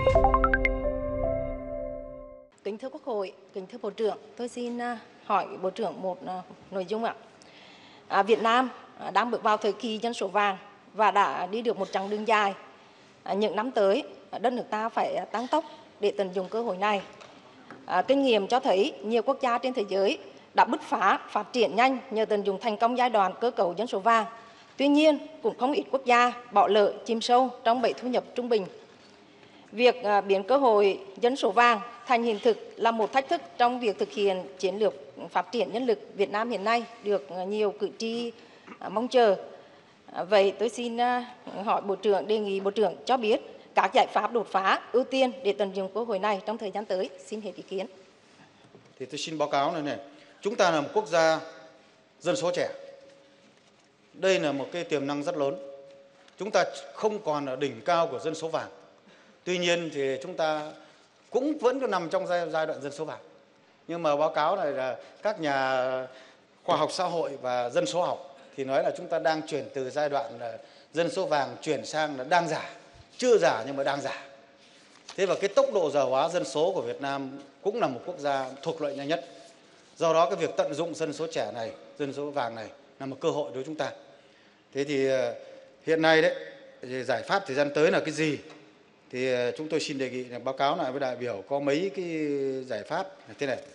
Kính thưa Quốc hội, kính thưa Bộ trưởng, tôi xin hỏi Bộ trưởng một nội dung ạ. Việt Nam đang bước vào thời kỳ dân số vàng và đã đi được một chặng đường dài. Những năm tới, đất nước ta phải tăng tốc để tận dụng cơ hội này. Kinh nghiệm cho thấy nhiều quốc gia trên thế giới đã bứt phá phát triển nhanh nhờ tận dụng thành công giai đoạn cơ cấu dân số vàng. Tuy nhiên, cũng không ít quốc gia bỏ lỡ chìm sâu trong bẫy thu nhập trung bình. Việc biến cơ hội dân số vàng thành hiện thực là một thách thức trong việc thực hiện chiến lược phát triển nhân lực Việt Nam hiện nay được nhiều cử tri mong chờ. Vậy tôi xin hỏi Bộ trưởng, đề nghị Bộ trưởng cho biết các giải pháp đột phá ưu tiên để tận dụng cơ hội này trong thời gian tới. Xin hết ý kiến. Thì tôi xin báo cáo này, chúng ta là một quốc gia dân số trẻ. Đây là một cái tiềm năng rất lớn. Chúng ta không còn ở đỉnh cao của dân số vàng. Tuy nhiên thì chúng ta cũng vẫn nằm trong giai đoạn dân số vàng. Nhưng mà báo cáo này là các nhà khoa học xã hội và dân số học thì nói là chúng ta đang chuyển từ giai đoạn là dân số vàng chuyển sang là đang giả, chưa giả nhưng mà đang giả. Thế và cái tốc độ già hóa dân số của Việt Nam cũng là một quốc gia thuộc loại nhanh nhất. Do đó cái việc tận dụng dân số trẻ này, dân số vàng này là một cơ hội đối với chúng ta. Thế thì hiện nay đấy, giải pháp thời gian tới là cái gì? Thì chúng tôi xin đề nghị là báo cáo lại với đại biểu có mấy cái giải pháp là thế này.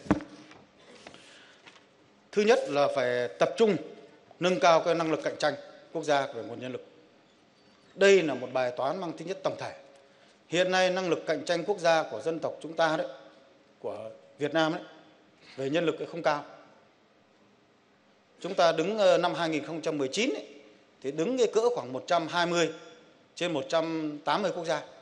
Thứ nhất là phải tập trung nâng cao cái năng lực cạnh tranh quốc gia về nguồn nhân lực. Đây là một bài toán mang tính chất tổng thể. Hiện nay năng lực cạnh tranh quốc gia của dân tộc chúng ta đấy, của Việt Nam đấy, về nhân lực không cao. Chúng ta đứng năm 2019 ấy, thì đứng cái cỡ khoảng 120 trên 180 quốc gia.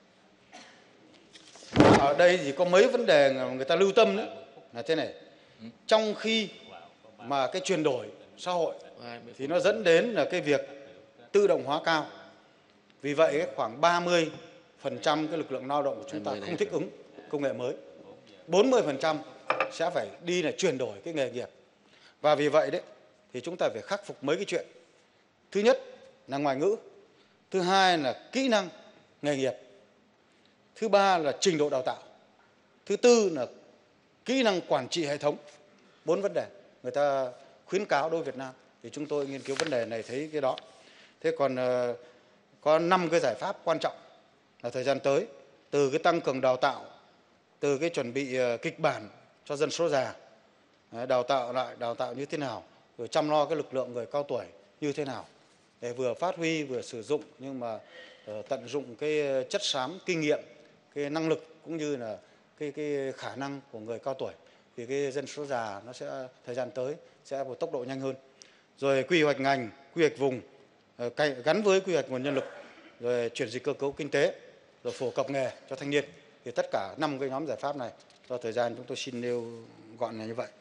Ở đây thì có mấy vấn đề người ta lưu tâm nữa là thế này. Trong khi mà cái chuyển đổi xã hội thì nó dẫn đến là cái việc tự động hóa cao. Vì vậy khoảng 30% cái lực lượng lao động của chúng ta không thích ứng công nghệ mới. 40% sẽ phải đi là chuyển đổi cái nghề nghiệp. Và vì vậy đấy thì chúng ta phải khắc phục mấy cái chuyện. Thứ nhất là ngoại ngữ. Thứ hai là kỹ năng nghề nghiệp. Thứ ba là trình độ đào tạo. Thứ tư là kỹ năng quản trị hệ thống. 4 vấn đề người ta khuyến cáo đối với Việt Nam. Thì chúng tôi nghiên cứu vấn đề này thấy cái đó. Thế còn có 5 cái giải pháp quan trọng là thời gian tới. Từ cái tăng cường đào tạo, từ cái chuẩn bị kịch bản cho dân số già, đào tạo như thế nào, rồi chăm lo cái lực lượng người cao tuổi như thế nào, để vừa phát huy vừa sử dụng nhưng mà tận dụng cái chất xám kinh nghiệm, cái năng lực cũng như là cái khả năng của người cao tuổi, thì cái dân số già nó sẽ thời gian tới sẽ một tốc độ nhanh hơn. Rồi quy hoạch ngành, quy hoạch vùng gắn với quy hoạch nguồn nhân lực, rồi chuyển dịch cơ cấu kinh tế, rồi phổ cập nghề cho thanh niên. Thì tất cả 5 cái nhóm giải pháp này do thời gian chúng tôi xin nêu gọn là như vậy.